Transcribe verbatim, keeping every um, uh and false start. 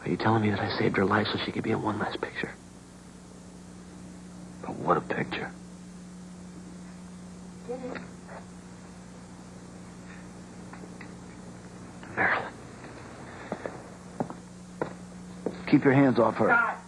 Are you telling me that I saved her life so she could be in one last picture? But what a picture. Marilyn. Keep your hands off her. Scott.